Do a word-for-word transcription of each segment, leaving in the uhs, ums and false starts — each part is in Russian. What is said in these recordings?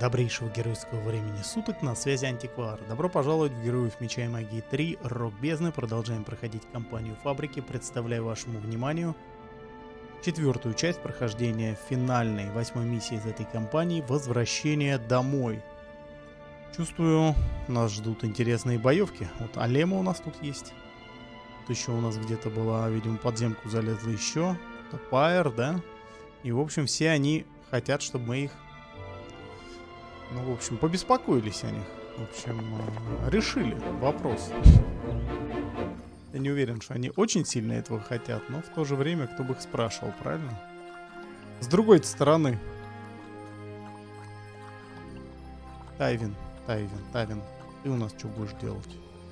Добрейшего геройского времени суток, на связи Антиквар. Добро пожаловать в Героев Меча и Магии три Рок Бездны. Продолжаем проходить кампанию Фабрики. Представляю вашему вниманию четвертую часть прохождения финальной восьмой миссии из этой кампании — Возвращение домой. Чувствую, нас ждут интересные боевки. Вот Алема у нас тут есть. Тут еще у нас где-то была, видимо, подземку залезла еще. Пайер, да? И, в общем, все они хотят, чтобы мы их... Ну, в общем, побеспокоились о них. В общем, решили вопрос. Я не уверен, что они очень сильно этого хотят, но в то же время, кто бы их спрашивал, правильно? С другой стороны. Тайвин, Тайвин, Тайвин, ты у нас что будешь делать?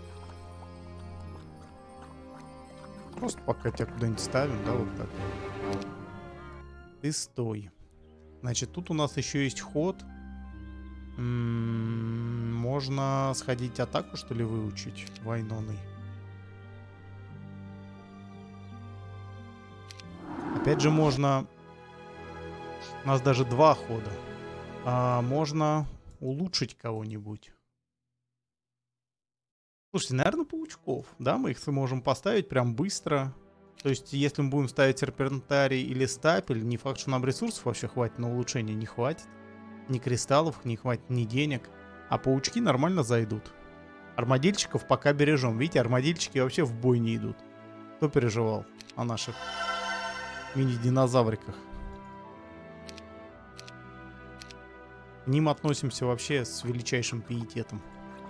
Просто пока тебя куда-нибудь ставим, да, вот так. Ты стой. Значит, тут у нас еще есть ход. М-м, можно сходить атаку, что ли, выучить Вайноной. Опять же, можно... У нас даже два хода. А можно улучшить кого-нибудь. Слушайте, наверное, паучков. Да, мы их можем поставить прям быстро. То есть, если мы будем ставить серпентарий или стапель, не факт, что нам ресурсов вообще хватит на улучшение, не хватит. Ни кристаллов не хватит, ни денег. А паучки нормально зайдут. Армадильчиков пока бережем. Видите, армадильчики вообще в бой не идут. Кто переживал о наших мини-динозавриках? К ним относимся вообще с величайшим пиететом.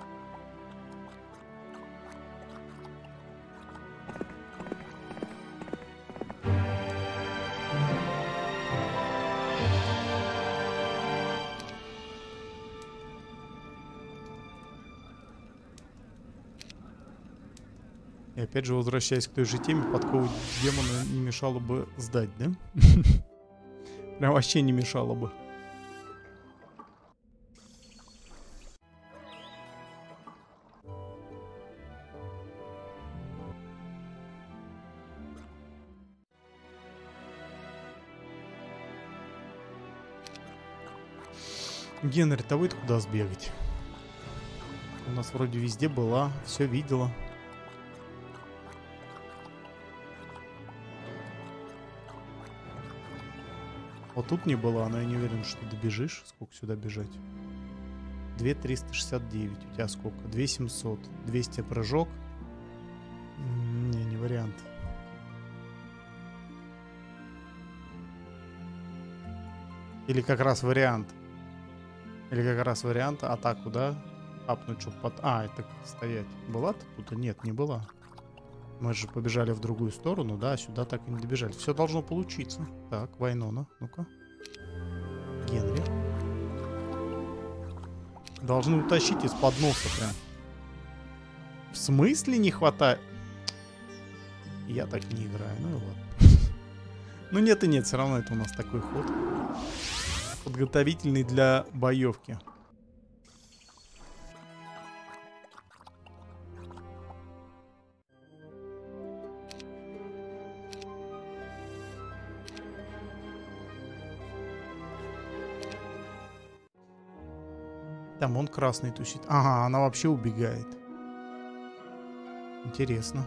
И опять же, возвращаясь к той же теме, подкову демона не мешало бы сдать, да? Прям вообще не мешало бы. Генри, то вы куда сбегать? У нас вроде везде была, все видела. Вот тут не было, но я не уверен, что добежишь. Сколько сюда бежать? две триста шестьдесят девять. У тебя сколько? две семьсот. двести прыжок. Не, не вариант. Или как раз вариант. Или как раз вариант. Атаку, да? Апнуть, чтобы под... А, это стоять. Была-то тут? Нет, не была. Мы же побежали в другую сторону, да, сюда так и не добежали. Все должно получиться. Так, Вайнона, ну-ка. Генри. Должны утащить из-под носа прям. В смысле не хватает? Я так не играю, ну и ладно. Ну нет и нет, все равно это у нас такой ход. Подготовительный для боевки. Там он красный тусит. Ага, она вообще убегает. Интересно.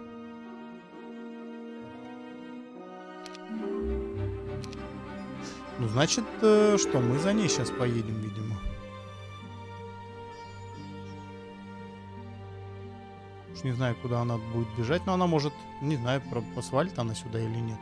Ну, значит, э, что, мы за ней сейчас поедем, видимо. Уж не знаю, куда она будет бежать, но она может, не знаю, посвалит она сюда или нет.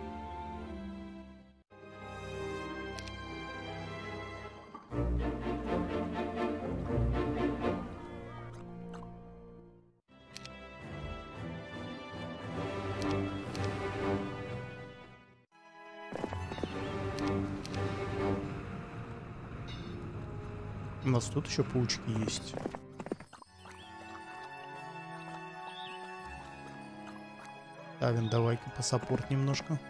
У нас тут еще паучки есть. Тавин, давай-ка посаппорт немножко.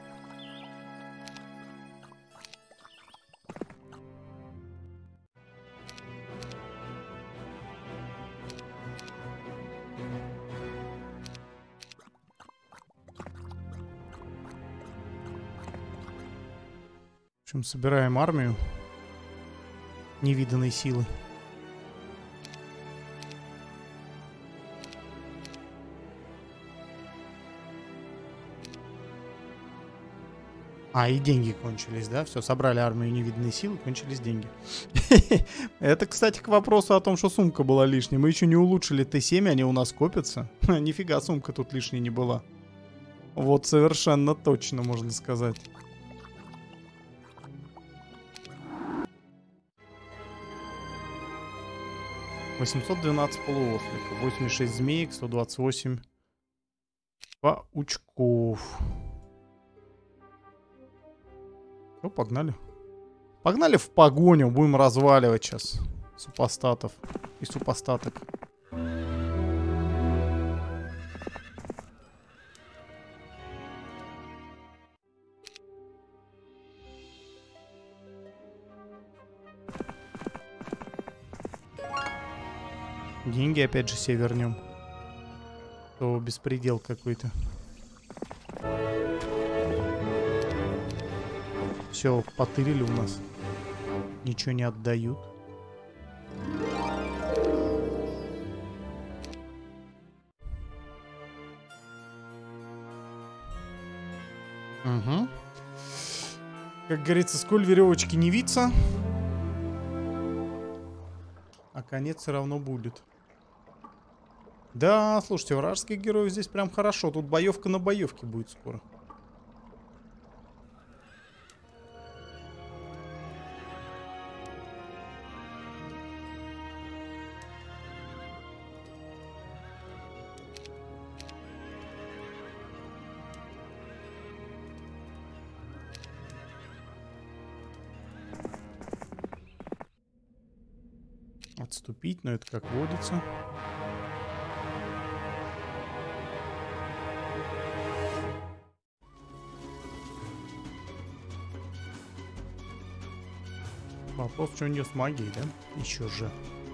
В общем, собираем армию. невиданной силы. А, и деньги кончились, да? Все, собрали армию невиданной силы, кончились деньги. Это, кстати, к вопросу о том, что сумка была лишней. Мы еще не улучшили Т семь, они у нас копятся. Нифига, сумка тут лишней не была. Вот совершенно точно, можно сказать. восемьсот двенадцать полуосликов, восемьдесят шесть змеек, сто двадцать восемь паучков. Ну, погнали. Погнали в погоню. Будем разваливать сейчас супостатов и супостаток. Деньги опять же себе вернем. То беспредел какой-то. Все, потырили у нас. Ничего не отдают. Угу. Как говорится, сколь веревочки не виться, а конец все равно будет. Да, слушайте, вражеских героев здесь прям хорошо. Тут боевка на боевке будет скоро. Отступить, но это как водится. Вопрос, что у нее с магией, да? Еще же.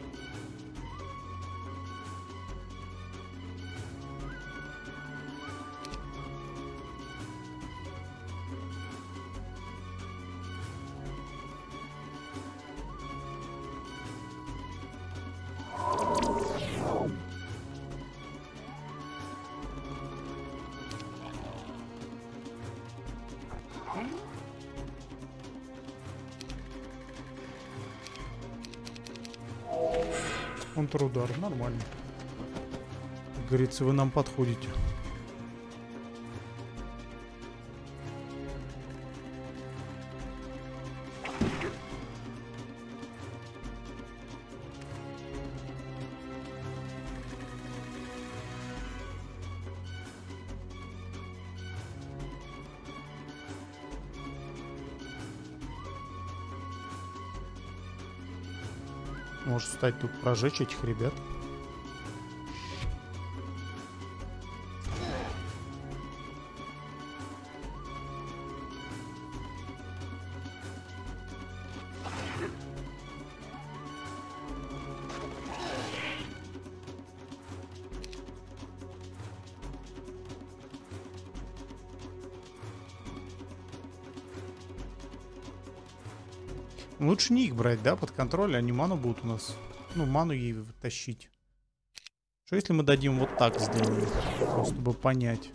Контрудар, нормально. Как говорится, вы нам подходите. Может стать тут прожечь этих ребят. Лучше не их брать, да, под контроль, они ману будут у нас. Ну, ману ей тащить. Что если мы дадим вот так сделаем? Просто чтобы понять.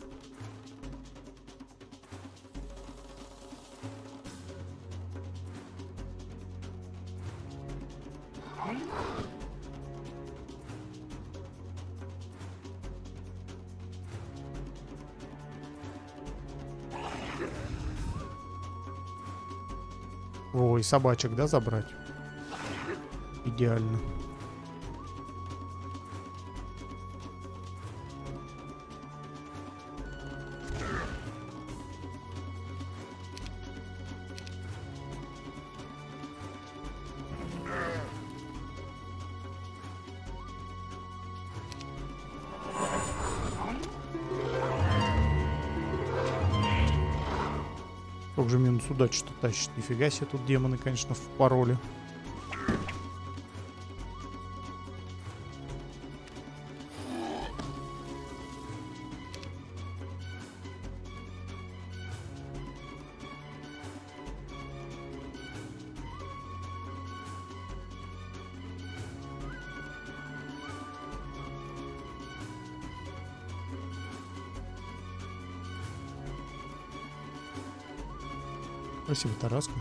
Ой, собачек, да, забрать? Идеально. Как же минус удачи-то тащит. Нифига себе, тут демоны, конечно, в пароле. Спасибо, Тараска.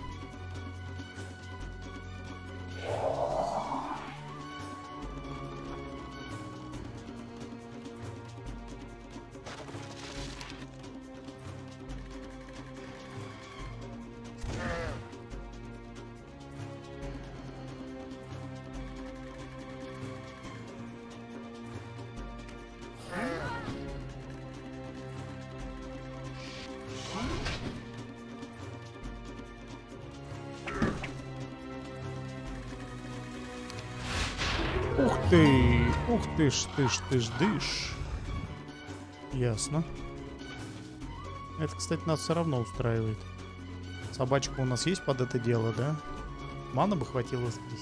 Ух ты! Ух ты ж, ты ж, ты ж, дышь. Ясно. Это, кстати, нас все равно устраивает. Собачка у нас есть под это дело, да? Мана бы хватило воскресить.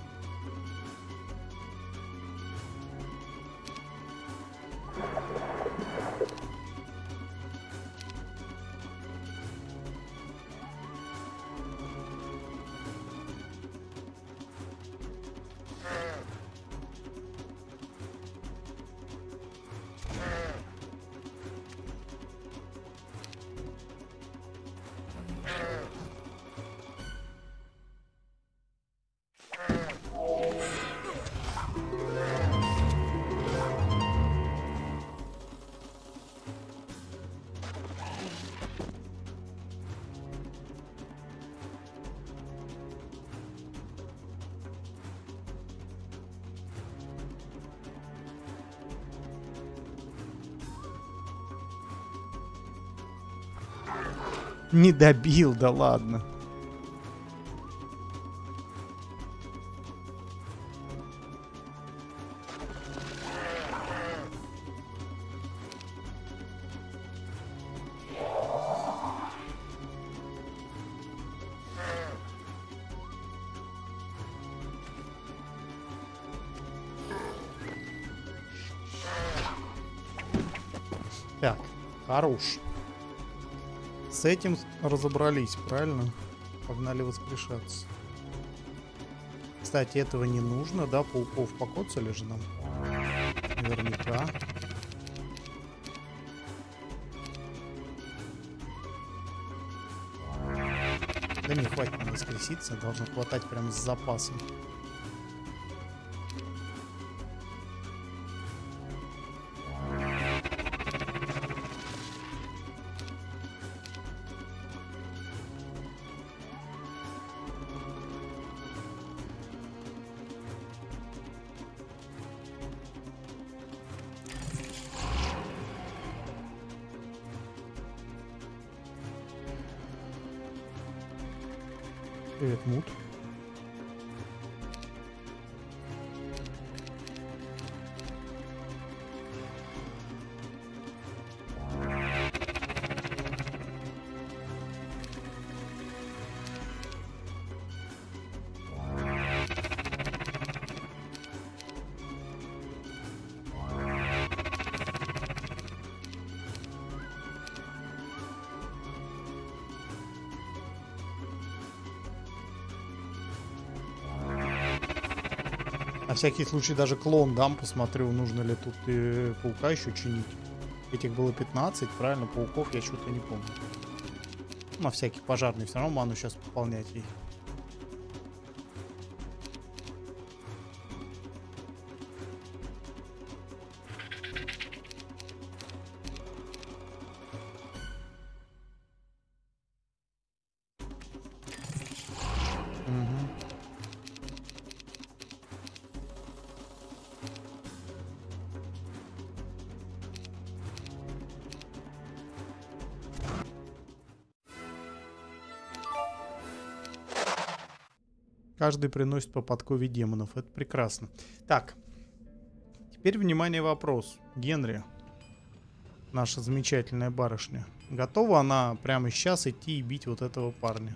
Не добил, да ладно. Так, хорош. С этим разобрались, правильно? Погнали воскрешаться. Кстати, этого не нужно, да? Пауков покоцали же нам. Наверняка. Да не, хватит на воскреситься. Должно хватать прям с запасом. Привет, Мут. На всякий случай даже клон дам, посмотрю, нужно ли тут э, паука еще чинить. Этих было пятнадцать, правильно, пауков я что-то не помню. На всякий пожарный, все равно ману сейчас пополнять ей. Каждый приносит по подкове демонов. Это прекрасно. Так. Теперь, внимание, вопрос. Генри, наша замечательная барышня, готова она прямо сейчас идти и бить вот этого парня?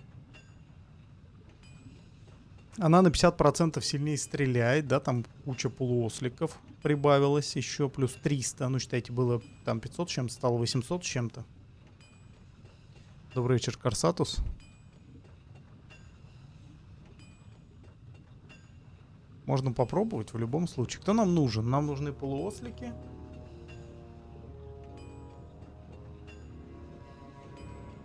Она на пятьдесят процентов сильнее стреляет, да, там куча полуосликов прибавилось еще, плюс триста. Ну, считайте, было там пятьсот с чем-то, стало восемьсот с чем-то. Добрый вечер, Корсатус. Можно попробовать в любом случае. Кто нам нужен? Нам нужны полуослики.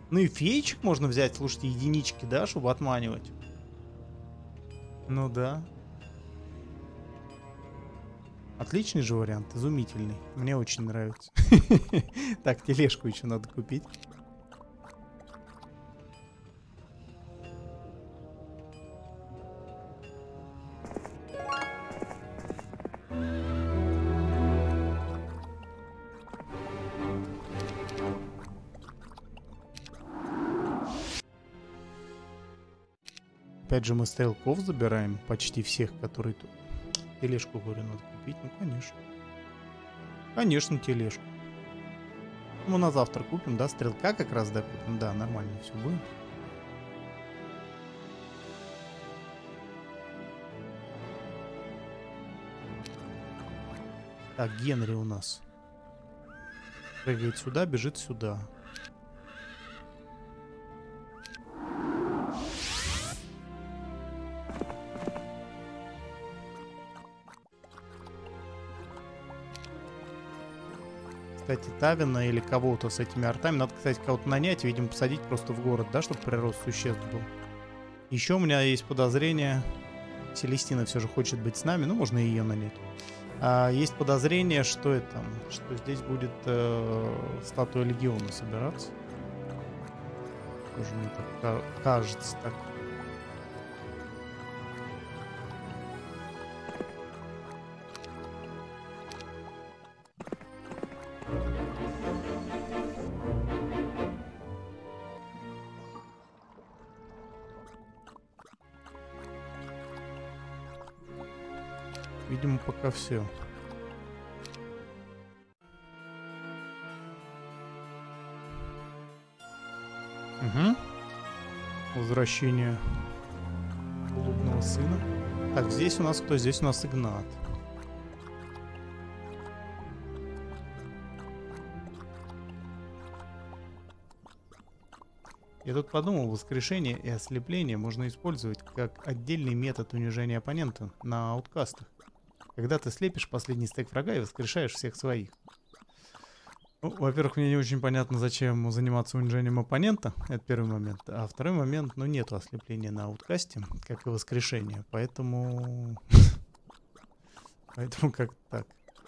Ну и феечек можно взять, слушайте, единички, да, чтобы отманивать. Ну да. Отличный же вариант, изумительный. Мне очень нравится. Так, тележку еще надо купить. Опять же мы стрелков забираем, почти всех, которые тут. Тележку, говорю, надо купить, ну конечно. Конечно, тележку. Мы на завтра купим, да, стрелка как раз докупим, да, нормально все будет. Так, Генри у нас прыгает сюда, бежит сюда. Кстати, Тавина или кого-то с этими артами. Надо, кстати, кого-то нанять, видимо, посадить просто в город, да, чтобы прирост существ был. Еще у меня есть подозрение. Селестина все же хочет быть с нами, ну, можно ее нанять. А, есть подозрение, что это, что здесь будет э, статуя Легиона собираться. Тоже мне так кажется так. Видимо, пока все. Угу. Возвращение блудного сына. Так, здесь у нас кто? Здесь у нас Игнат. Я тут подумал, воскрешение и ослепление можно использовать как отдельный метод унижения оппонента на ауткастах. Когда ты слепишь последний стек врага и воскрешаешь всех своих. Ну, во-первых, мне не очень понятно, зачем заниматься унижением оппонента. Это первый момент. А второй момент, ну, нету ослепления на ауткасте, как и воскрешения. Поэтому... Поэтому как так.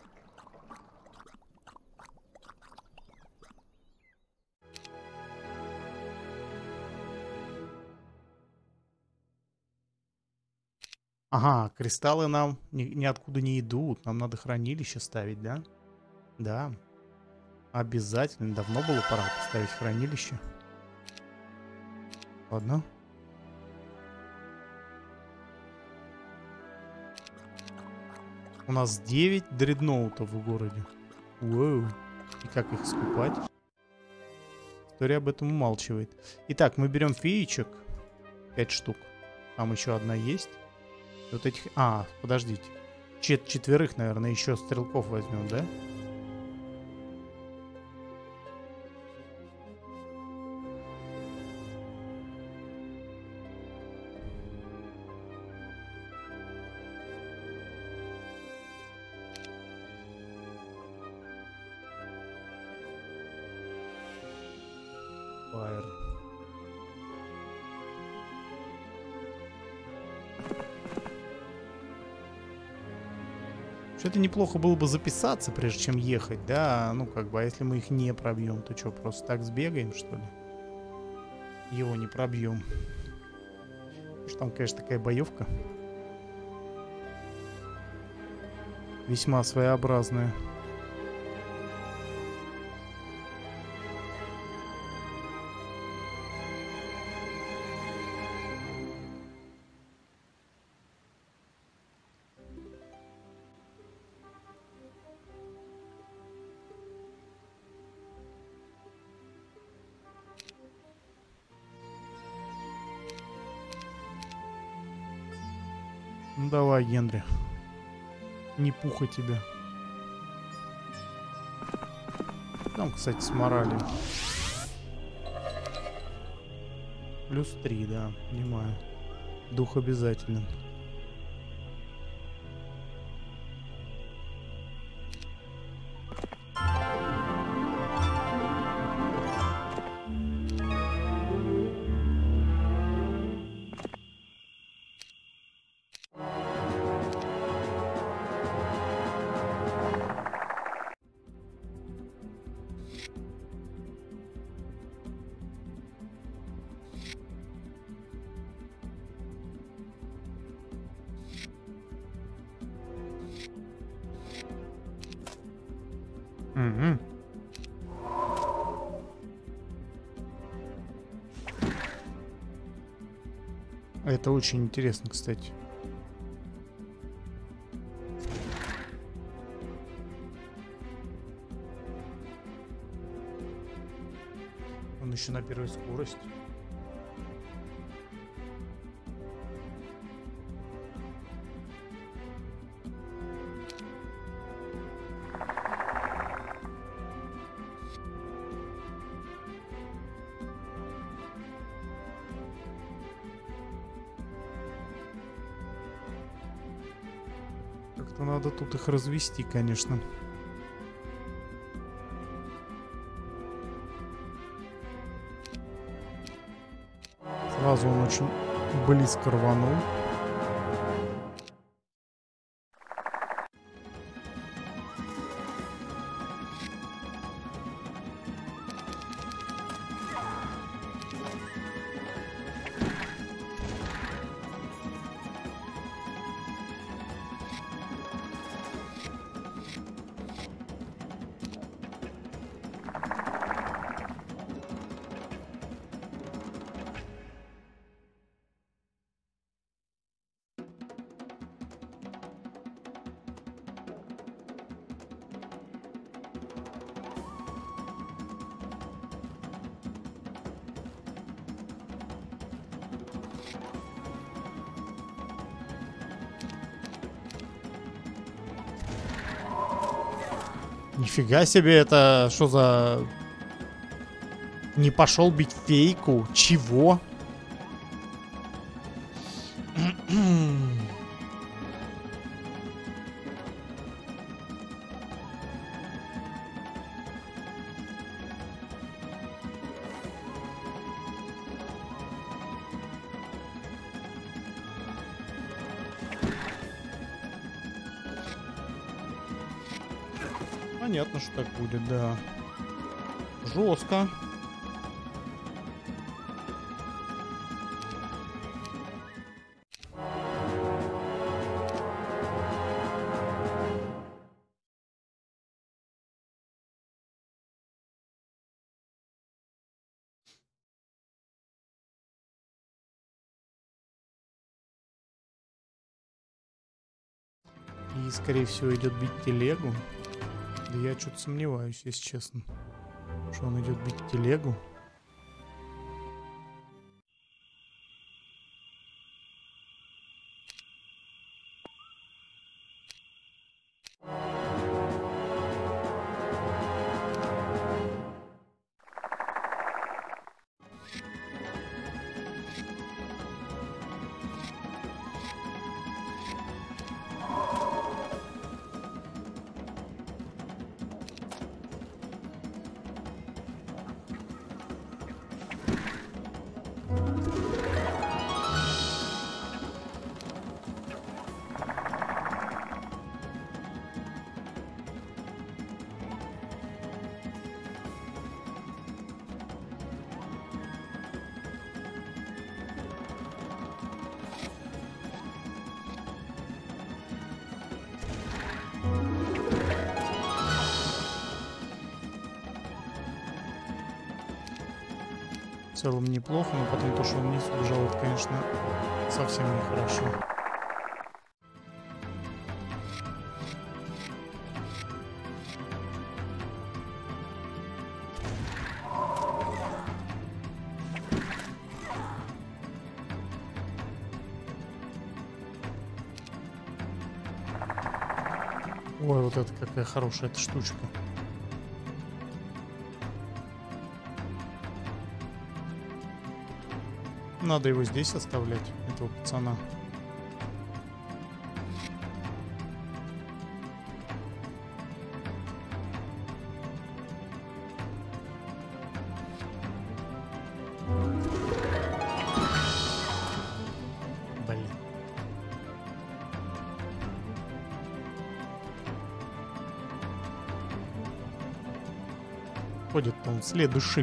Ага, кристаллы нам ни, ниоткуда не идут. Нам надо хранилище ставить, да? Да. Обязательно. Давно было пора поставить хранилище. Ладно. У нас девять дредноутов в городе. Уоу. И как их скупать? История об этом умалчивает. Итак, мы берем феечек. пять штук. Там еще одна есть. Вот этих... А, подождите. Чет четверых, наверное, еще стрелков возьмем, да? Фаер. Что-то неплохо было бы записаться, прежде чем ехать, да? Ну, как бы, а если мы их не пробьем, то что, просто так сбегаем, что ли? Его не пробьем. Что там, конечно, такая боевка. Весьма своеобразная. Ну давай, Генри. Не пуха тебя. Там, кстати, с моралью. Плюс три, да, понимаю. Дух обязателен. Угу. Это очень интересно, кстати. Он еще на первой скорости. Как-то надо тут их развести, конечно. Сразу он очень близко рванул. Нифига себе, это что за... Не пошел бить фейку? Чего? Понятно, что так будет, да. Жестко. И, скорее всего, идет бить телегу. Да я что-то сомневаюсь, если честно, что он идет бить телегу. В целом неплохо, но потом то, что он вниз убежал, это, конечно, совсем нехорошо. Ой, вот это какая хорошая эта штучка. Надо его здесь оставлять, этого пацана. Блин. Ходит-то он следующий.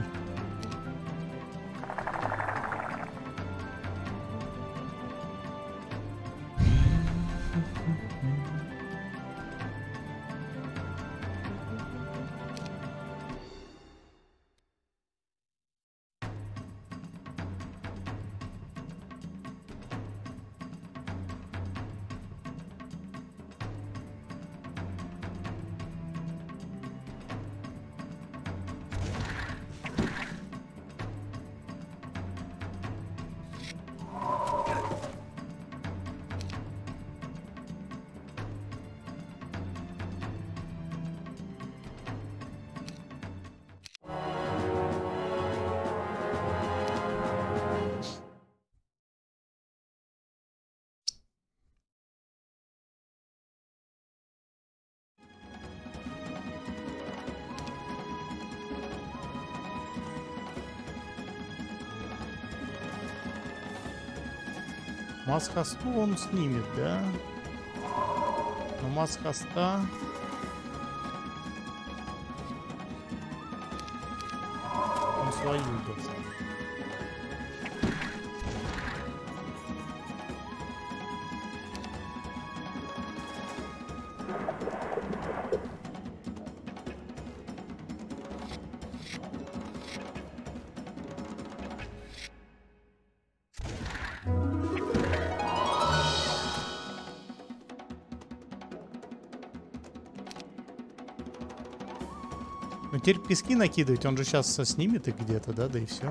Масс-хосту он снимет, да? Но масс-хоста... Он свою даст. Ну, теперь пески накидывать, он же сейчас снимет их где-то, да, да и все.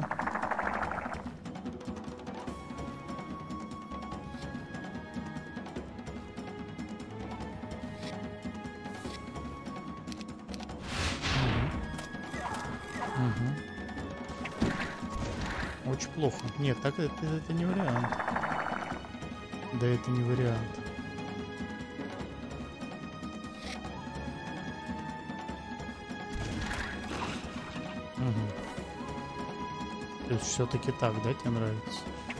Угу. Очень плохо. Нет, так это, это не вариант. Да, это не вариант. То есть все-таки так, да, тебе нравится?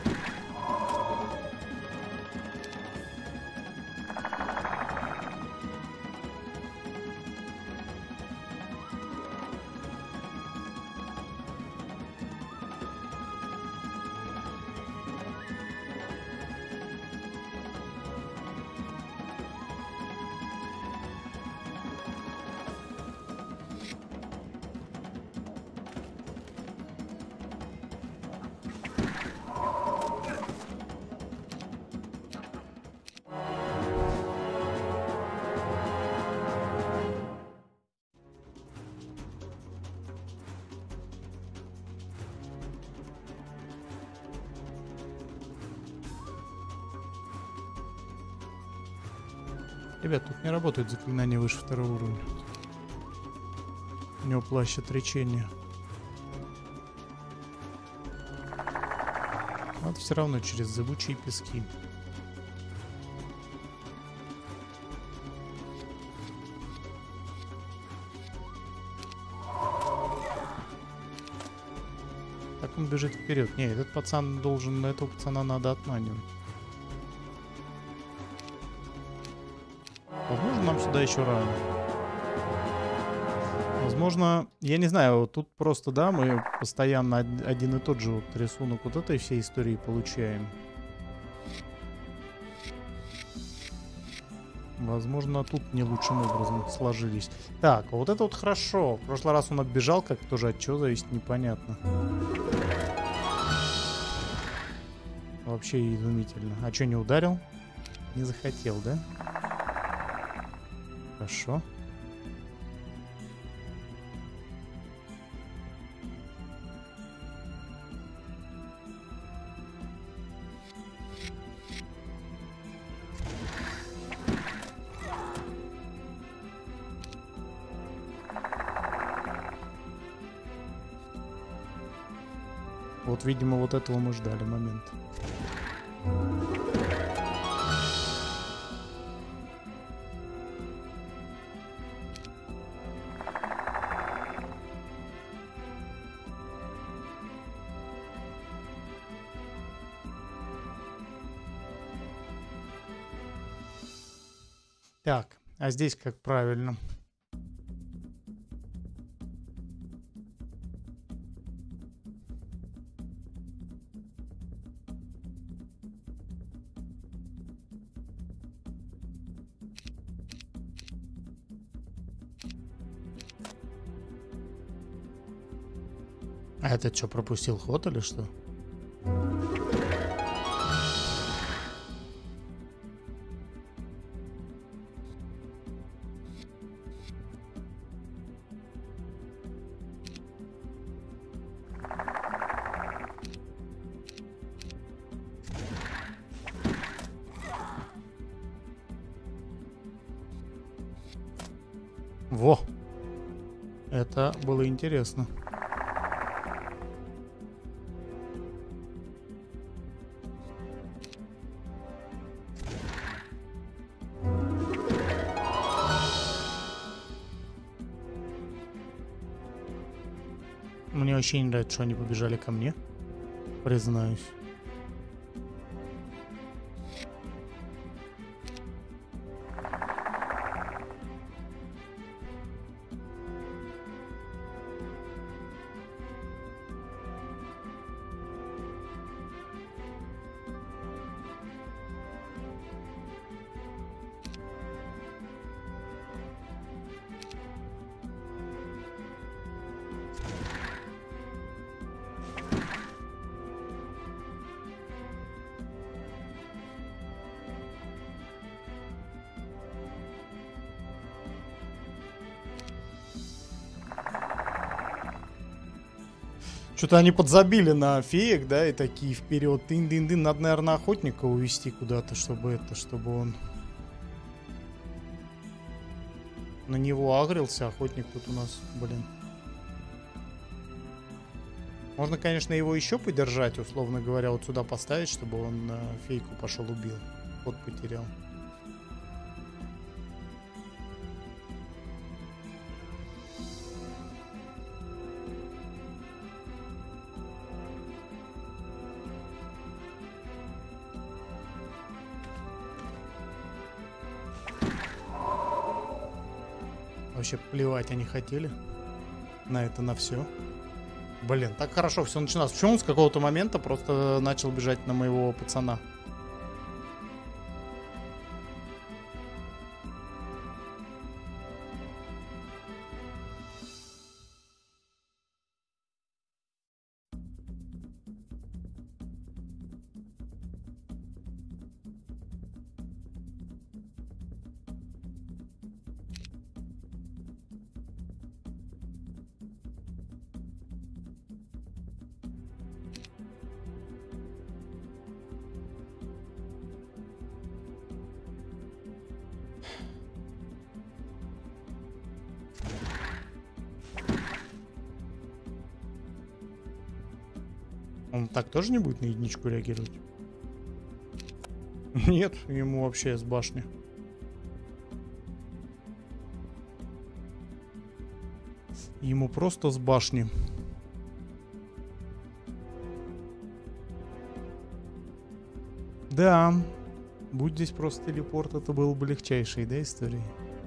Ребят, тут не работает заклинание выше второго уровня. У него плащ отречения. Вот все равно через зыбучие пески. Так он бежит вперед. Не, этот пацан должен, этого пацана надо отманивать. Возможно, нам сюда еще рано. Возможно, я не знаю, вот тут просто, да, мы постоянно один и тот же вот рисунок вот этой всей истории получаем. Возможно, тут не лучшим образом сложились. Так, а вот это вот хорошо. В прошлый раз он отбежал, как тоже от чего зависит, непонятно. Вообще изумительно. А что, не ударил? Не захотел, да? Хорошо. Вот, видимо, вот этого мы ждали момент. Так, а здесь как правильно? А этот что, пропустил ход или что? Во! Это было интересно. Мне вообще не нравится, что они побежали ко мне. Признаюсь. Что-то они подзабили на феек, да, и такие вперед. Дын-дын-дын. Надо, наверное, охотника увести куда-то, чтобы это, чтобы он на него агрился. Охотник тут у нас, блин. Можно, конечно, его еще подержать, условно говоря, вот сюда поставить, чтобы он э, фейку пошел убил. Вот потерял. Вообще плевать они хотели на это, на все. Блин, так хорошо все начиналось. Почему он с какого-то момента просто начал бежать на моего пацана? Он так тоже не будет на единичку реагировать? Нет, ему вообще с башни. Ему просто с башни. Да, будь здесь просто телепорт, это было бы легчайшей, да, историей?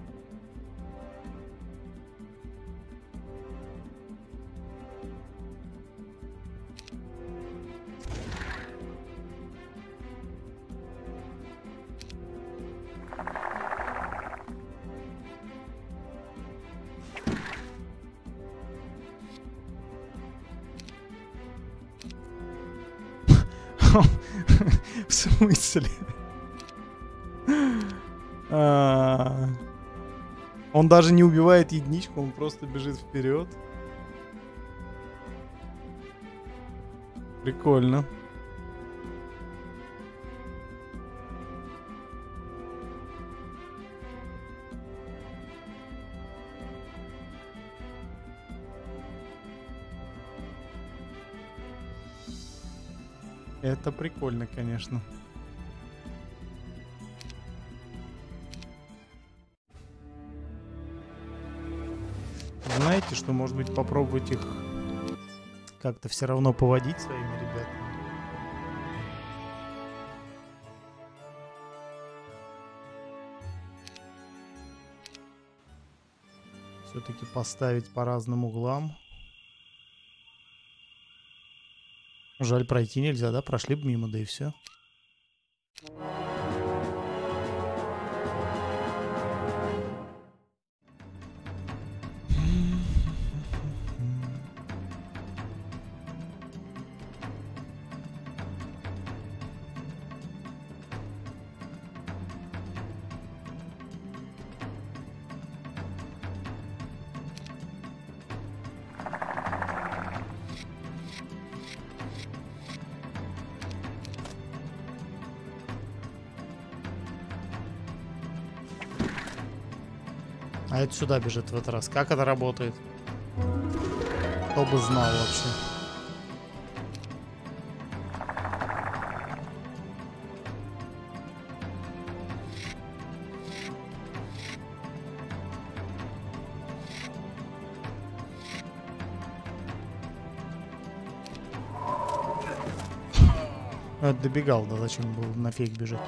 В смысле? А, он даже не убивает единичку, он просто бежит вперед. Прикольно. Это прикольно, конечно. Знаете, что, может быть, попробовать их как-то все равно поводить своими ребятами? Все-таки поставить по разным углам. Жаль, пройти нельзя, да? Прошли бы мимо, да и все. А это сюда бежит в этот раз. Как это работает? Кто бы знал вообще. Это добегал, да зачем было на фейк бежать?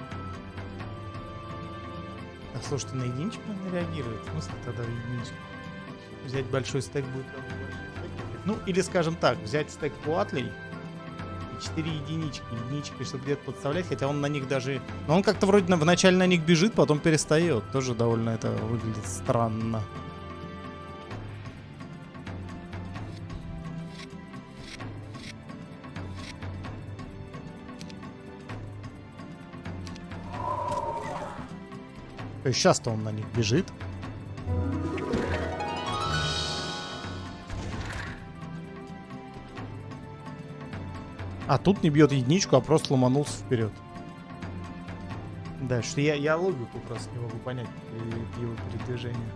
Слушайте, на единичку он реагирует. В смысле тогда единичка? Взять большой стек будет... Ну, или, скажем так, взять стек Пуатлей и четыре единички. Единички, чтобы где-то подставлять, хотя он на них даже... Но он как-то вроде на... вначале на них бежит, потом перестает. Тоже довольно это выглядит странно. То есть сейчас-то он на них бежит. А тут не бьет единичку, а просто ломанулся вперед. Да, что я, я логику просто не могу понять его передвижения.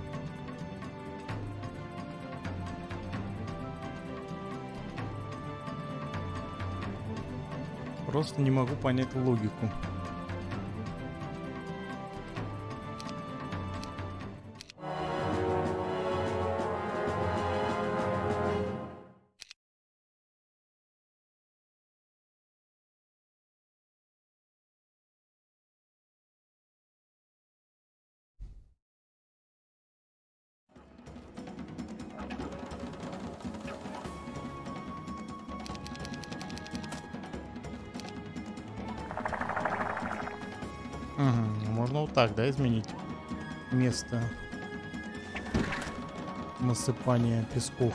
Просто не могу понять логику. Угу, можно вот так, да, изменить место насыпания песков.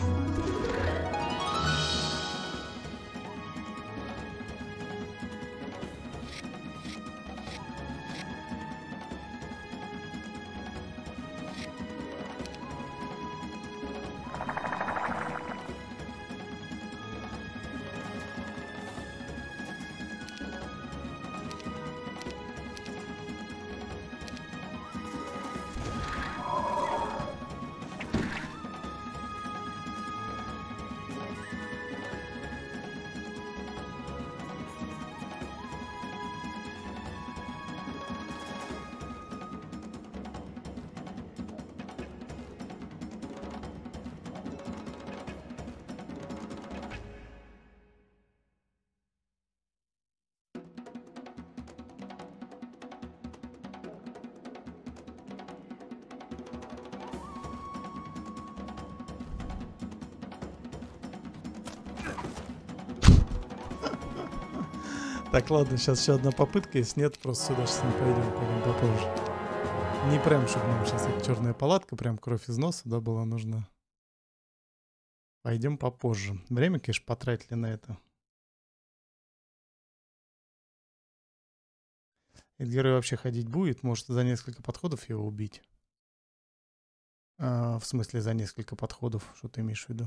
Так, ладно, сейчас еще одна попытка, если нет, просто сюда сейчас не пойдем, пойдем попозже. Не прям, чтобы нам сейчас эта черная палатка, прям кровь из носа, да, была нужна. Пойдем попозже. Время, конечно, потратили на это. Этот герой вообще ходить будет, может за несколько подходов его убить. А, в смысле, за несколько подходов, что ты имеешь в виду?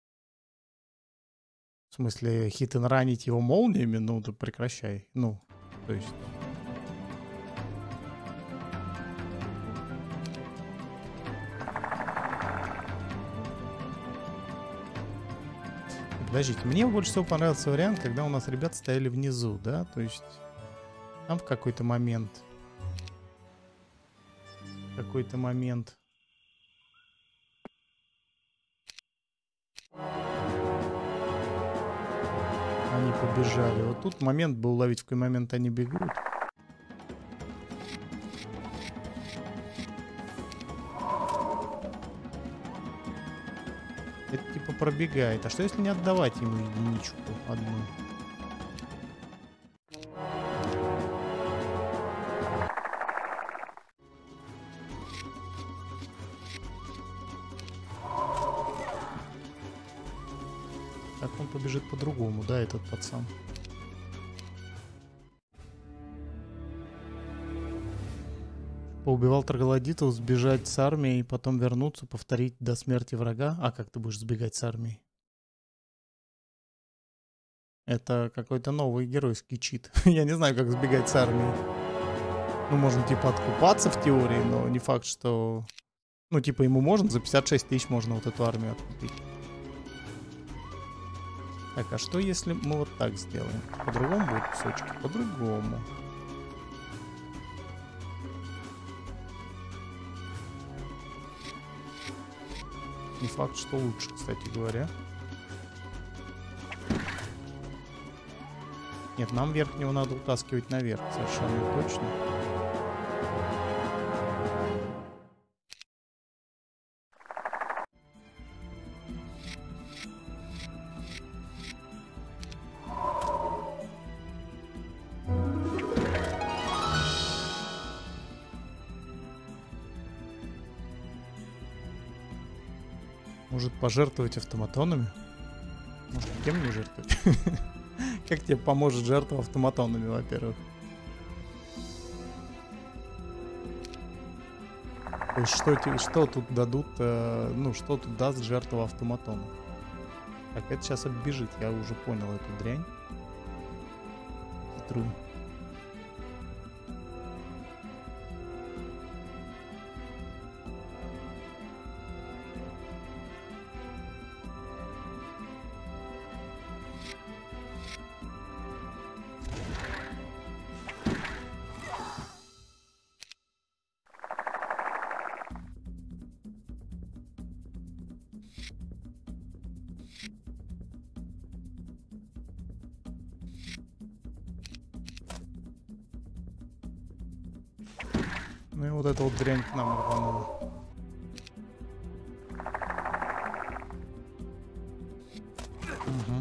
В смысле, хит and ранить его молниями? Ну, ты прекращай. Ну, то есть... Подождите, мне больше всего понравился вариант, когда у нас ребята стояли внизу, да? То есть там в какой-то момент... В какой-то момент... Они побежали. Вот тут момент был уловить, в какой момент они бегут. Это типа пробегает. А что если не отдавать ему единичку одну? Так он побежит по-другому, да, этот пацан. Поубивал троглодитов, сбежать с армией, потом вернуться, повторить до смерти врага. А как ты будешь сбегать с армией? Это какой-то новый геройский чит. Я не знаю, как сбегать с армией. Ну, можно типа откупаться в теории, но не факт, что... Ну, типа ему можно, за пятьдесят шесть тысяч можно вот эту армию откупить. Так, а что если мы вот так сделаем? По-другому будут кусочки? По-другому. Не факт, что лучше, кстати говоря. Нет, нам верхнего надо утаскивать наверх, совершенно точно. Может пожертвовать автоматонами? Может, кем не жертвовать? Как тебе поможет жертва автоматонами, во-первых? То есть что, те- что тут дадут, э, ну, что тут даст жертва автоматона? Так, это сейчас оббежит, я уже понял эту дрянь. Хитрую. Ну и вот эта вот дрянь к нам рванула. Угу.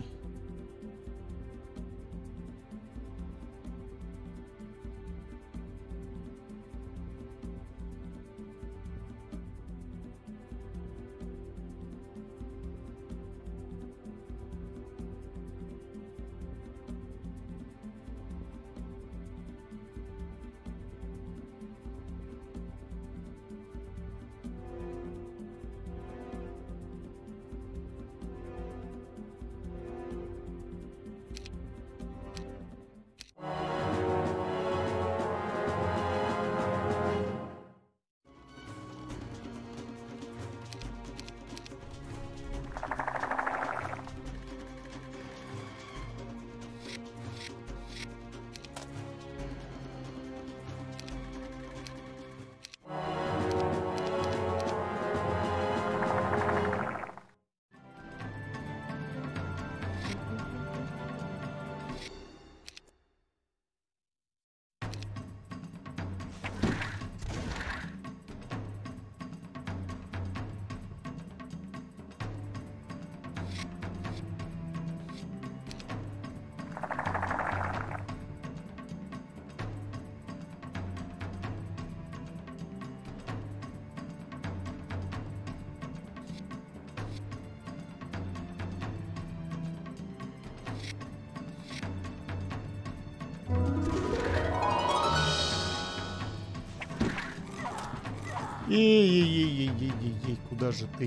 Эй-эй-эй-эй-эй-эй, куда же ты?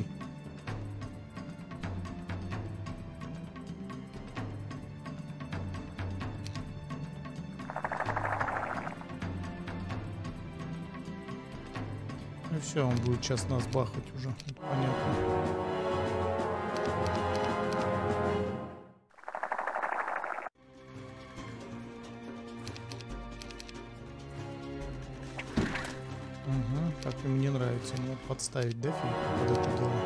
Ну все, он будет сейчас нас бахать уже, это понятно. Так им не нравится, не надо подставить, да, фиг под это дело.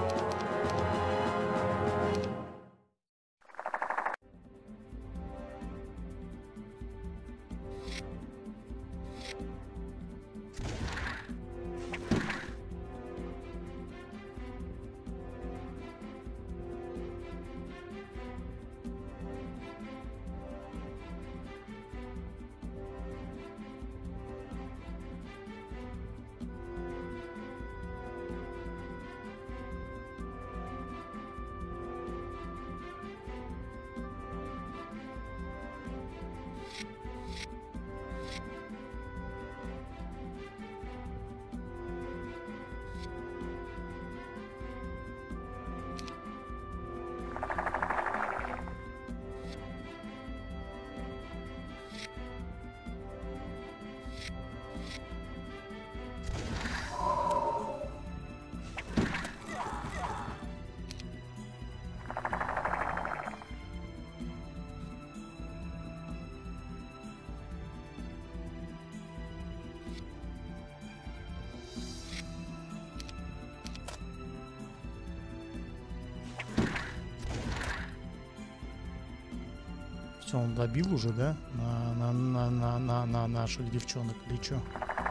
Все, он добил уже, да? На, на, на, на, на, на наших девчонок или что?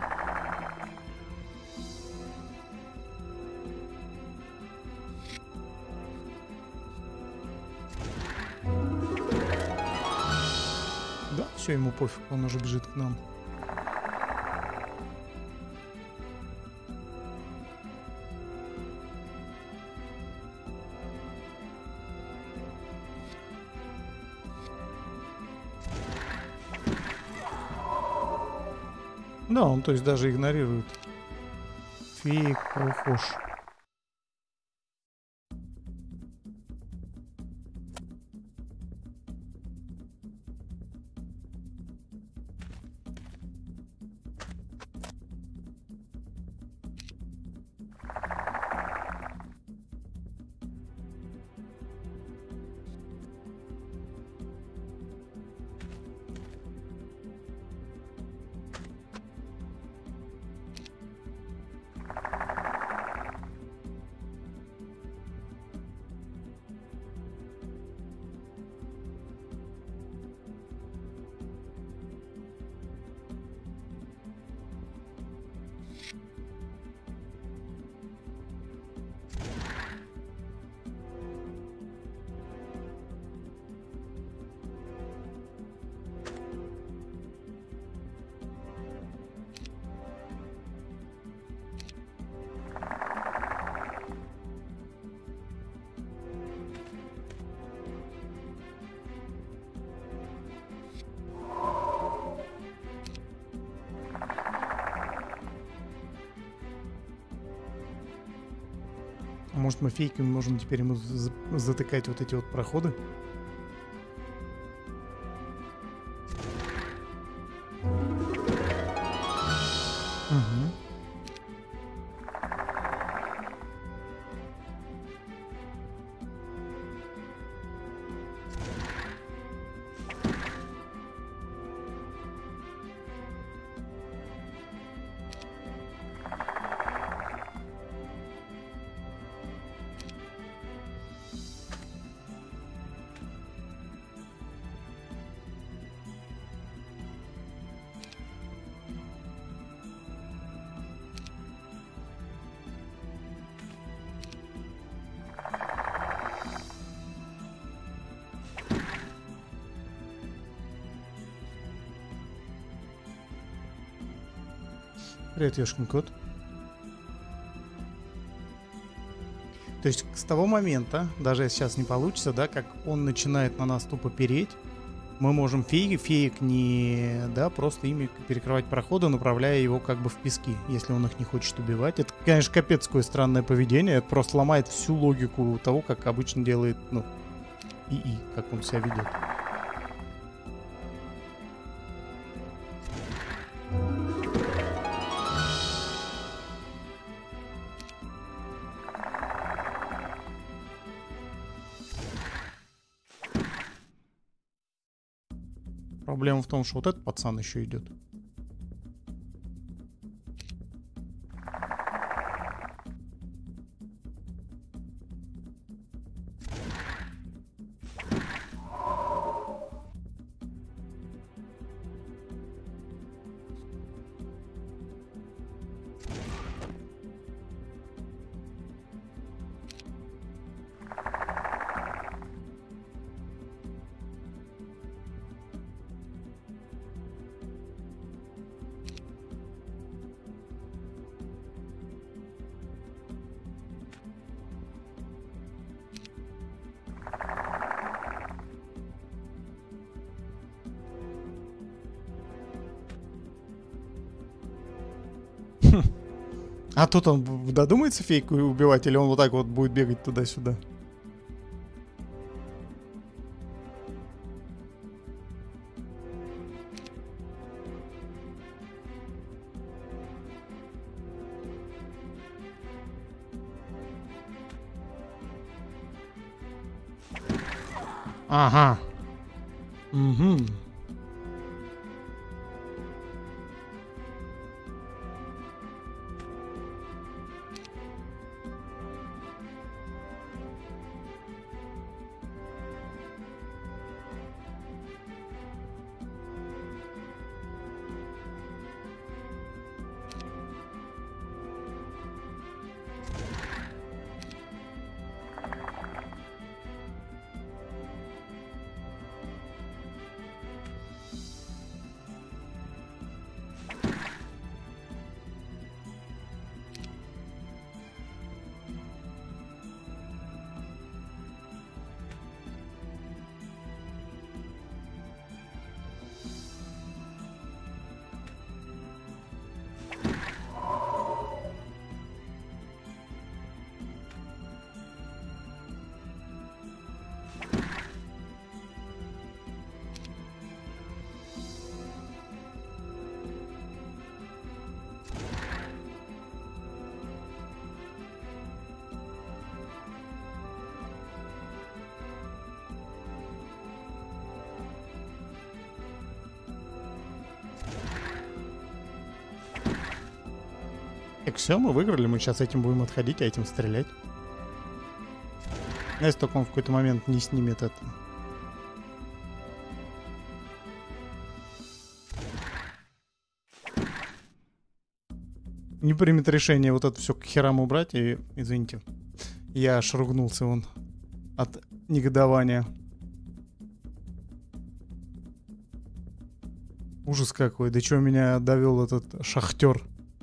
Да, все, ему пофиг, он уже бежит к нам. Да, он то есть даже игнорирует. Фейк, ухож. Может, мы фейками можем теперь ему затыкать вот эти вот проходы? Угу. Привет, Ёшкин кот. То есть с того момента, даже если сейчас не получится, да, как он начинает на нас тупо переть, мы можем феек, феек не, да, просто ими перекрывать проходы, направляя его как бы в пески, если он их не хочет убивать. Это, конечно, капец какое странное поведение, это просто ломает всю логику того, как обычно делает, ну, ИИ, как он себя ведет. Проблема в том, что вот этот пацан еще идет. А тут он додумается фейку убивать, или он вот так вот будет бегать туда-сюда? Ага. Угу. Так, все, мы выиграли, мы сейчас этим будем отходить, а этим стрелять. Если только он в какой-то момент не снимет это. Не примет решение вот это все к херам убрать, и, извините, я аж ругнулся вон от негодования. Ужас какой, до чего меня довел этот шахтер.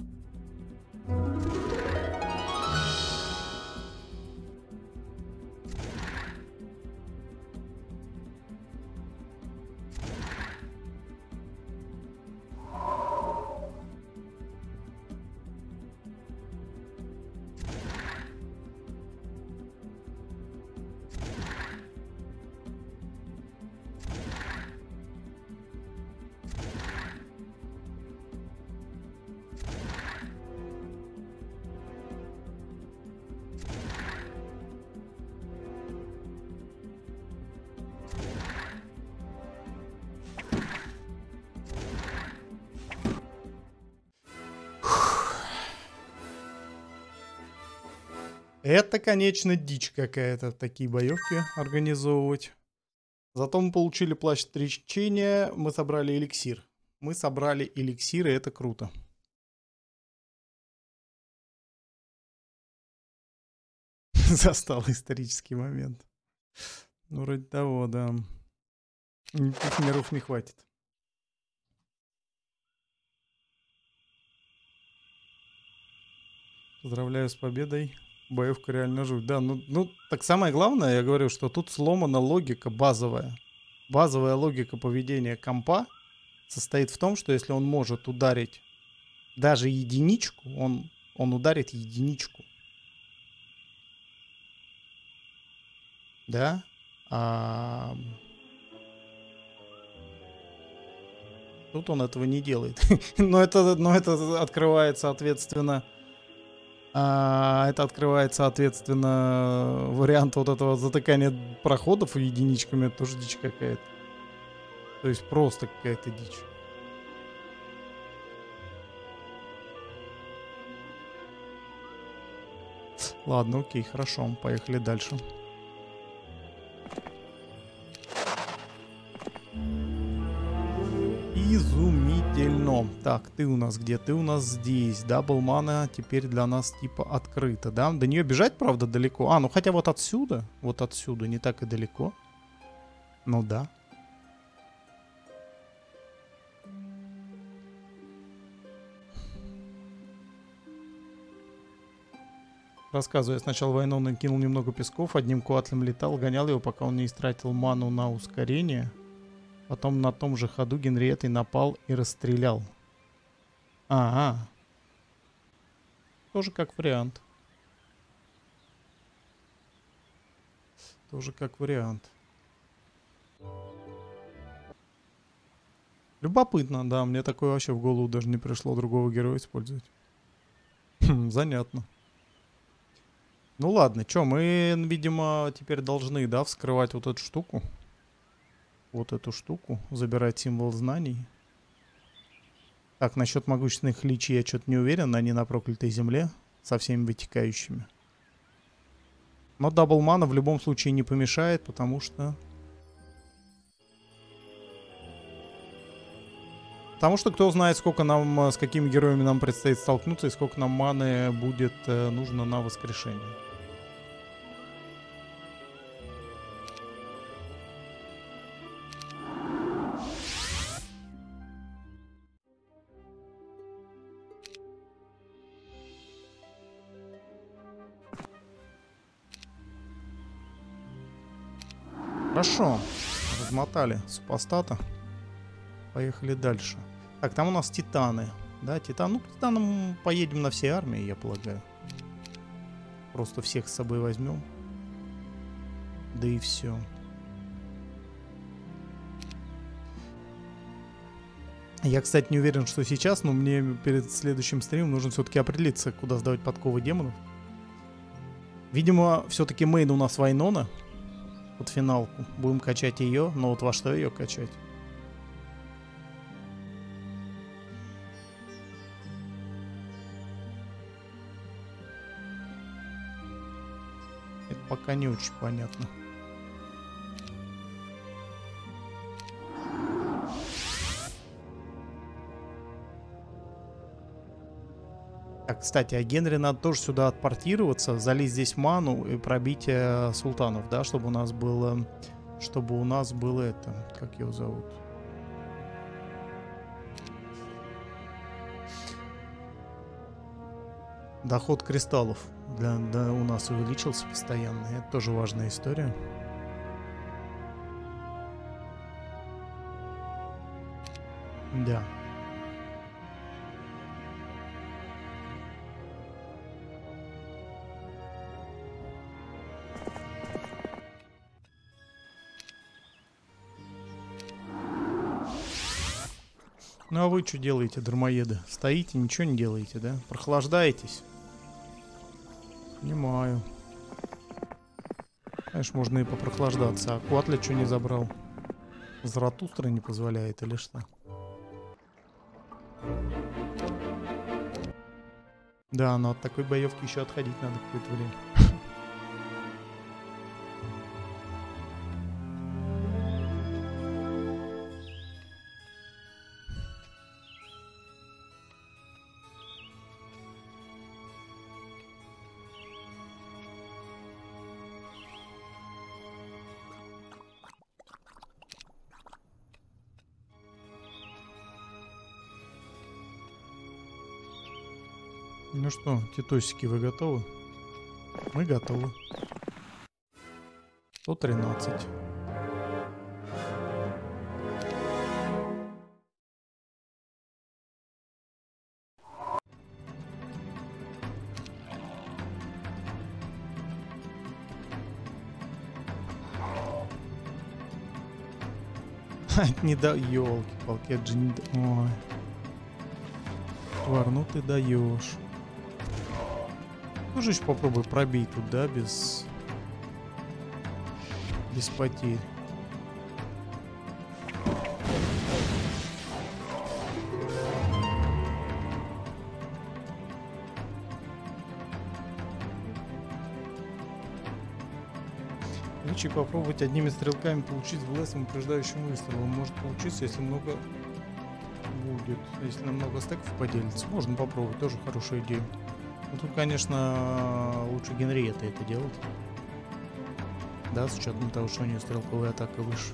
Это, конечно, дичь какая-то, такие боевки организовывать. Зато мы получили плащ трещения, мы собрали эликсир. Мы собрали эликсир, и это круто. Застал исторический момент. Ну, вроде того, да. Никаких миров не хватит. Поздравляю с победой. Боевка реально жуть. Да, ну, ну, так самое главное, я говорю, что тут сломана логика базовая. Базовая логика поведения компа состоит в том, что если он может ударить даже единичку, он, он ударит единичку. Да? А... Тут он этого не делает. но, это, но это открывает, соответственно... А, это открывает, соответственно, вариант вот этого затыкания проходов единичками. Это тоже дичь какая-то. То есть просто какая-то дичь. Ладно, окей, хорошо. Поехали дальше. Изумительно. Так, ты у нас где? Ты у нас здесь. Дабл мана теперь для нас типа открыта, да? До нее бежать, правда, далеко. А, ну хотя вот отсюда, вот отсюда, не так и далеко. Ну да. Рассказываю, я сначала войну накинул немного песков, одним куатлем летал, гонял его, пока он не истратил ману на ускорение. Потом на том же ходу Генриеттой напал и расстрелял. Ага. Тоже как вариант. Тоже как вариант. Любопытно, да. Мне такое вообще в голову даже не пришло другого героя использовать. Хм, занятно. Ну ладно, что, мы, видимо, теперь должны, да, вскрывать вот эту штуку. Вот эту штуку. Забирать символ знаний. Так, насчет могущественных личий я что-то не уверен. Они на проклятой земле. Со всеми вытекающими. Но даблмана в любом случае не помешает, потому что... Потому что кто знает, сколько нам, с какими героями нам предстоит столкнуться и сколько нам маны будет э, нужно на воскрешение. Хорошо. Размотали супостата. Поехали дальше. Так, там у нас титаны. Да, титан. Ну, титаном поедем на всей армии, я полагаю. Просто всех с собой возьмем. Да и все. Я, кстати, не уверен, что сейчас, но мне перед следующим стримом нужно все-таки определиться, куда сдавать подковы демонов. Видимо, все-таки мейн у нас Вайнона. Под финалку. Будем качать ее, но вот во что ее качать? пока не очень понятно. Так, кстати, а Генри надо тоже сюда отпортироваться, залить здесь ману и пробить э, султанов, да, чтобы у нас было, чтобы у нас было это, как его зовут? Доход кристаллов для, да, у нас увеличился постоянно, это тоже важная история. Да. Ну а вы что делаете, дармоеды? Стоите, ничего не делаете, да? Прохлаждаетесь? Понимаю. Конечно, можно и попрохлаждаться. А Куатля что не забрал? Заратустра не позволяет или что? Да, но от такой боевки еще отходить надо какое-то время. Ну что, титосики, вы готовы? Мы готовы. сто тринадцать. Не да... Ёлки-палки, это же не... Ой. Твар, ну ты даешь. Тоже еще попробуй пробить тут, да, без... Без потерь. Лучше попробовать одними стрелками получить в лесом упреждающим выстрелом. Может получиться, если много будет. Если на много стеков поделится, можно попробовать. Тоже хорошая идея. Но тут, конечно, лучше Генриетта это делать. Да, с учетом того, что у нее стрелковая атака выше.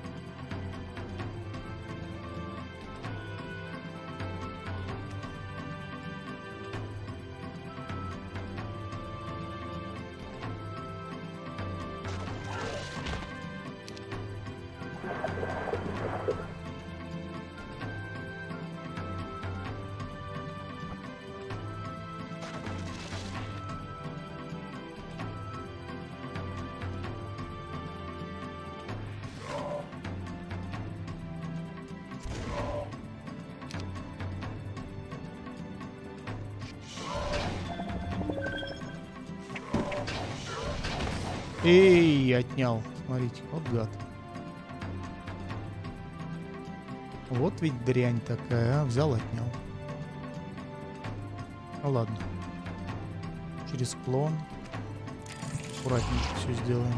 Эй, отнял. Смотрите, вот гад. Вот ведь дрянь такая, а? Взял, отнял. Ну ладно. Через клон. Аккуратненько все сделаем.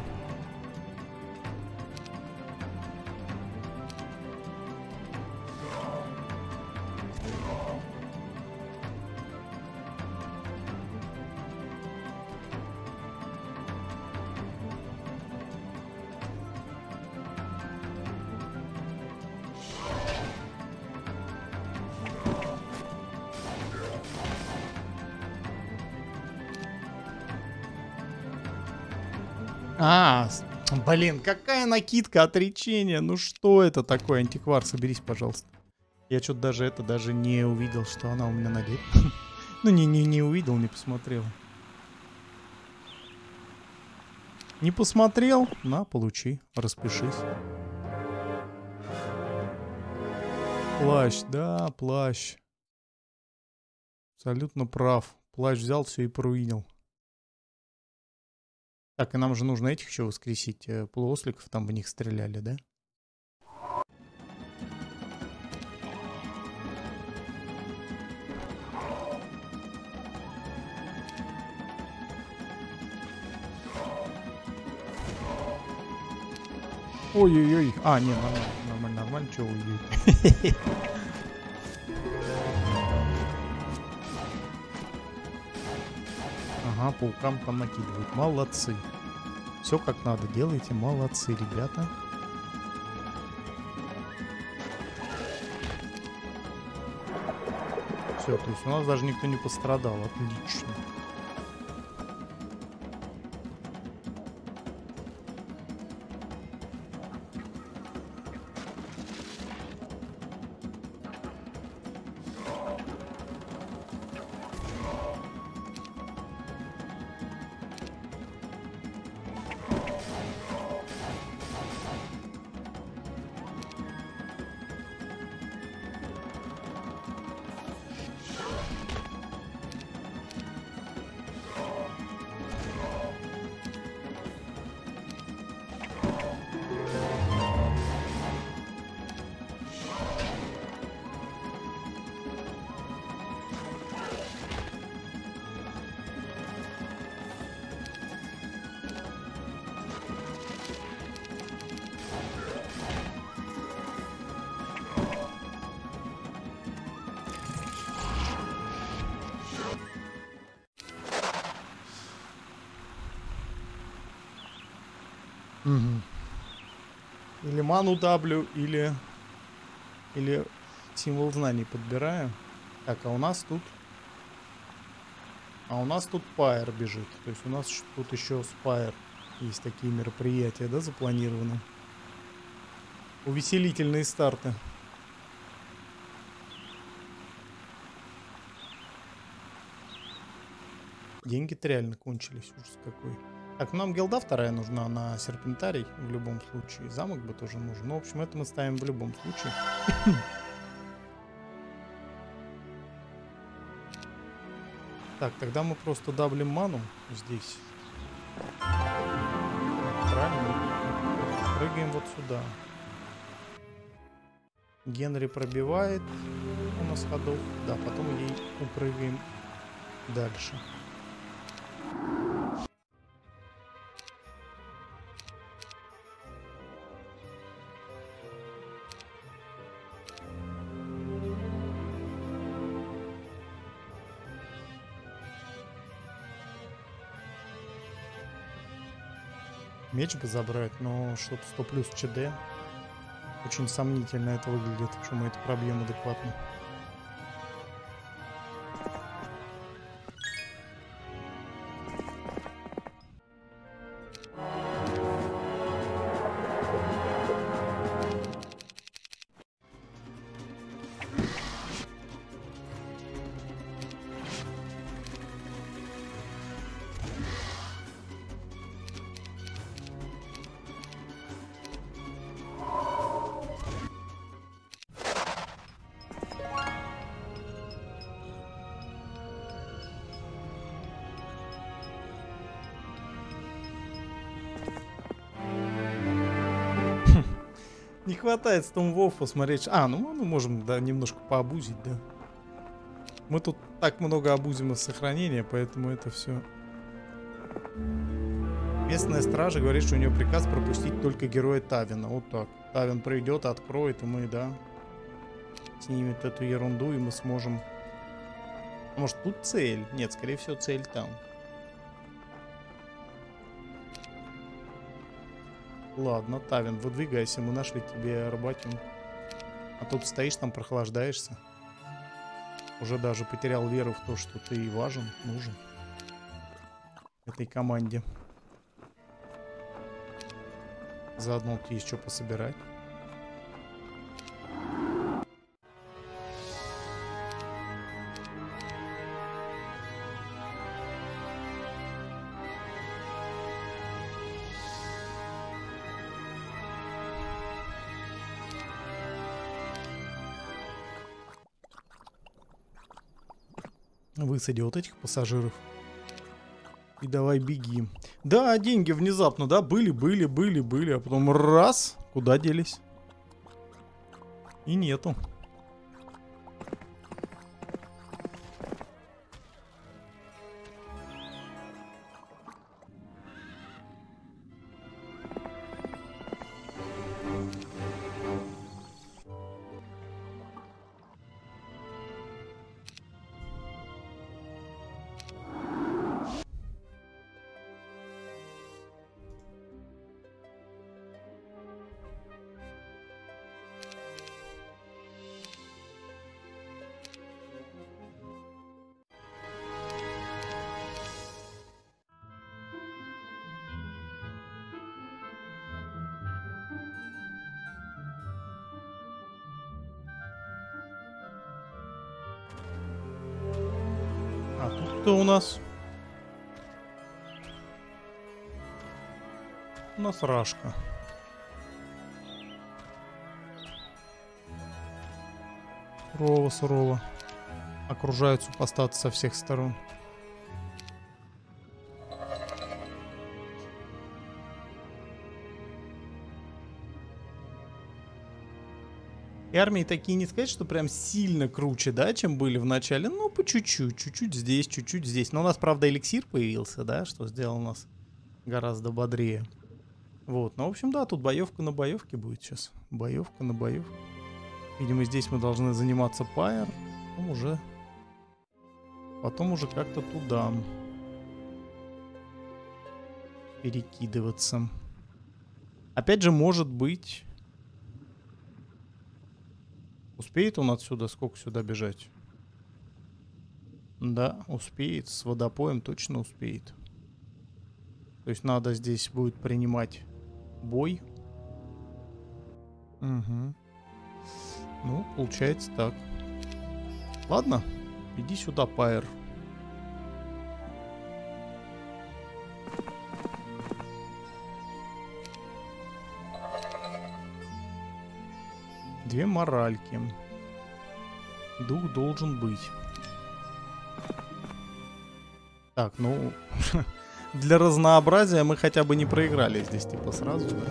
А, блин, какая накидка отречения. Ну что это такое? Антиквар, соберись, пожалуйста. Я что-то даже это даже не увидел, что она у меня надета. Ну, не, не, не увидел, не посмотрел. Не посмотрел? На, получи, распишись. Плащ, да, плащ. Абсолютно прав. Плащ взял, все и проруинил. Так, и нам же нужно этих еще воскресить. Э, полуосликов, там в них стреляли, да? Ой-ой-ой. А, не, нормально, нормально, нормально. Чего ой-ой. Ага, паукам там накидывают. Молодцы. Все как надо делаете. Молодцы, ребята. Все, то есть у нас даже никто не пострадал. Отлично. Угу. Или ману даблю, или или символ знаний подбираю. Так, а у нас тут а у нас тут Пайер бежит. То есть у нас тут еще Спайер. Есть такие мероприятия, да, запланированы. Увеселительные старты. Деньги-то реально кончились. Ужас какой. Так, нам гилда вторая нужна на серпентарий в любом случае. Замок бы тоже нужен. Ну, в общем, это мы ставим в любом случае. Так, тогда мы просто даблим ману здесь. Правильно? Прыгаем вот сюда. Генри пробивает у нас ходов. Да, потом ей упрыгаем дальше. Меч бы забрать, но что-то сто плюс ЧД. Очень сомнительно это выглядит, что мы это пробьем адекватно. Не хватает Стомвов посмотреть. А, ну мы можем, да, немножко пообузить, да. Мы тут так много обузим из сохранения, поэтому это все. Местная стража говорит, что у нее приказ пропустить только героя Тавина. Вот так. Тавин придет, откроет, и мы, да, снимет эту ерунду, и мы сможем. Может, тут цель? Нет, скорее всего, цель там. Ладно, Тавин, выдвигайся, мы нашли тебе работу. А тут стоишь там, прохлаждаешься. Уже даже потерял веру в то, что ты важен, нужен этой команде. Заодно тут есть что пособирать. Высади вот этих пассажиров. И давай беги. Да, деньги внезапно, да, были, были, были, были. А потом раз, куда делись? И нету. Что у нас? У нас рашка. Сурово, сурово. Окружают супостаты со всех сторон. И армии такие, не сказать, что прям сильно круче, да, чем были в начале. Ну, по чуть-чуть, чуть-чуть здесь, чуть-чуть здесь. Но у нас, правда, эликсир появился, да, что сделал нас гораздо бодрее. Вот, ну, в общем, да, тут боевка на боевке будет сейчас. Боевка на боевке. Видимо, здесь мы должны заниматься пайер. Потом уже... Потом уже как-то туда перекидываться. Опять же, может быть... Успеет он отсюда, сколько сюда бежать? Да, успеет. С водопоем точно успеет. То есть надо здесь будет принимать бой. Угу. Ну, получается так. Ладно, иди сюда, пайер. Две моральки. Дух должен быть. Так, ну... Для разнообразия мы хотя бы не проиграли здесь, типа, сразу, да?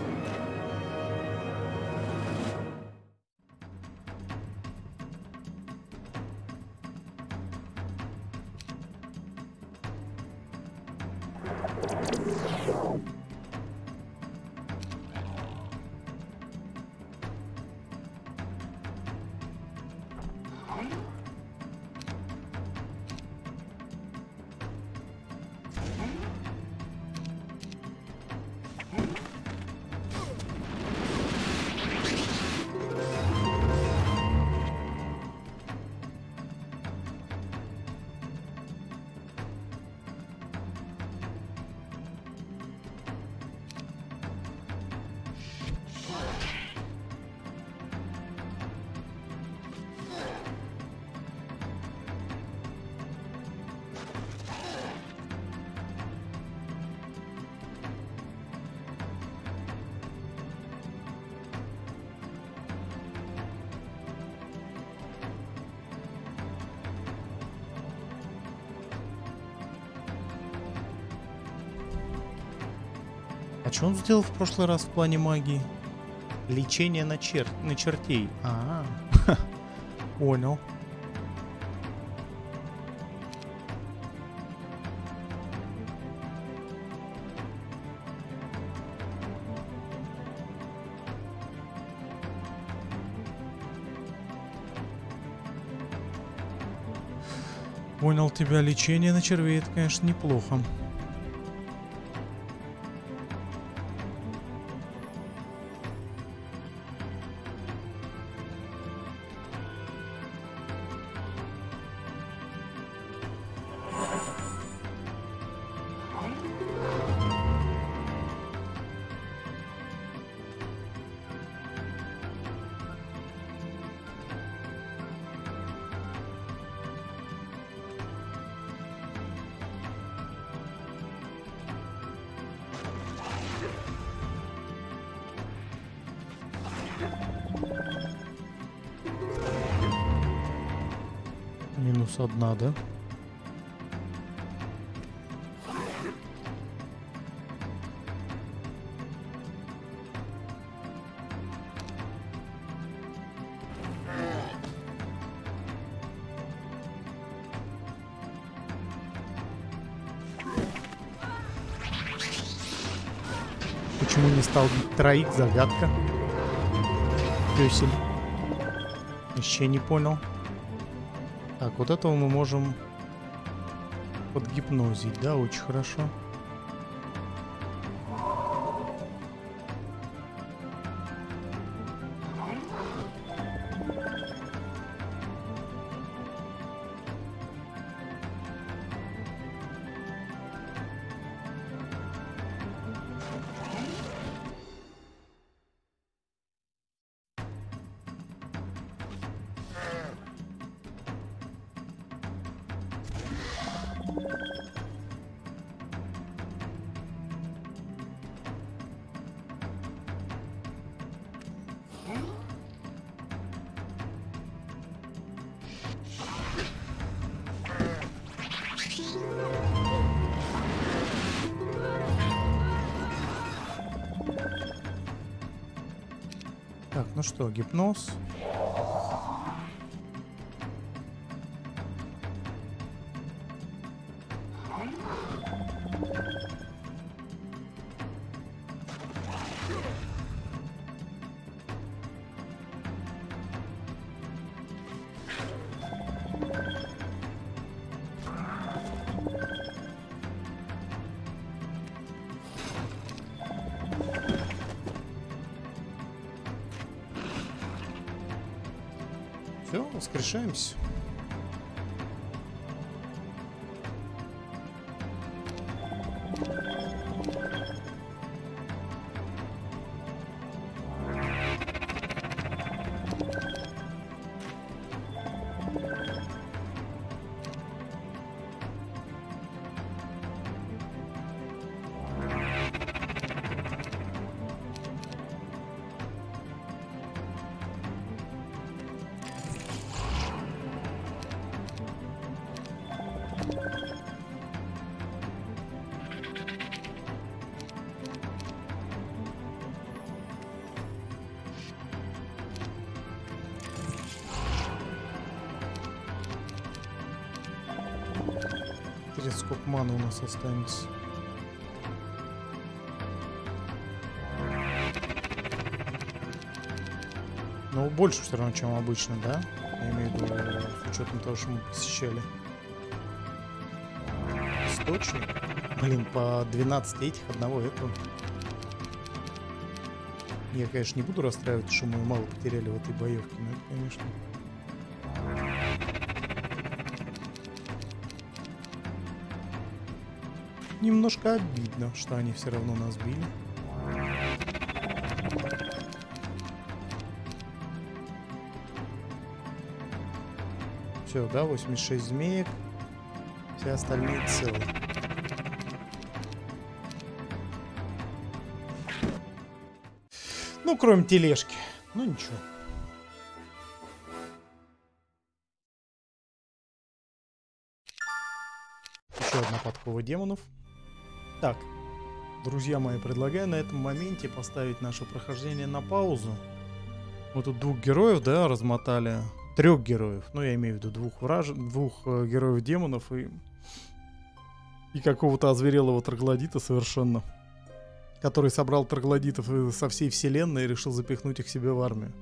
А что он сделал в прошлый раз в плане магии? Лечение на, чер... на чертей. А, -а, -а. Понял. Понял тебя. Лечение на червей, это, конечно, неплохо. Минус одна, да? Почему не стал бить троих? Загадка. Пёсель. Еще не понял. Так, вот этого мы можем подгипнозить, да, очень хорошо. Так, ну что, гипноз. Все, воскрешаемся. Интересно, сколько маны у нас останется. Но больше все равно, чем обычно, да? Я имею в виду, с учетом того, что мы посещали. Источник. Блин, по двенадцать этих, одного этого. Я, конечно, не буду расстраиваться, что мы мало потеряли в этой боевке, но это, конечно... Немножко обидно, что они все равно нас били. Все, да, восемьдесят шесть змеек. Все остальные целы. Ну, кроме тележки. Ну, ничего. Еще одна подкова демонов. Так, друзья мои, предлагаю на этом моменте поставить наше прохождение на паузу. Мы тут двух героев, да, размотали. Трех героев. Ну, я имею в виду двух враж... двух э, героев демонов и... И какого-то озверелого троглодита совершенно. Который собрал троглодитов со всей вселенной и решил запихнуть их себе в армию.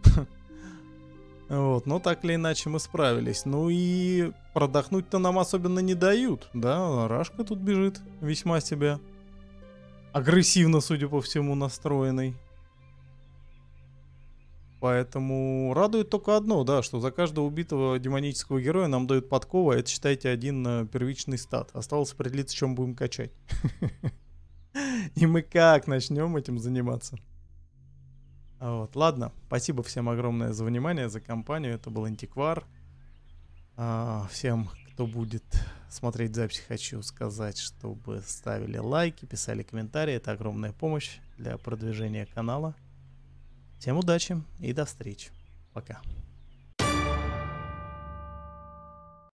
Вот, но так или иначе мы справились. Ну и продохнуть-то нам особенно не дают, да? Рашка тут бежит весьма себя агрессивно, судя по всему, настроенный. Поэтому радует только одно, да, что за каждого убитого демонического героя нам дают подкову, а это, считайте, один uh, первичный стат. Осталось определиться, чем будем качать. И мы как начнем этим заниматься? Вот, ладно, спасибо всем огромное за внимание, за компанию. Это был Антиквар. А, всем, кто будет смотреть запись, хочу сказать, чтобы ставили лайки, писали комментарии. Это огромная помощь для продвижения канала. Всем удачи и до встречи. Пока.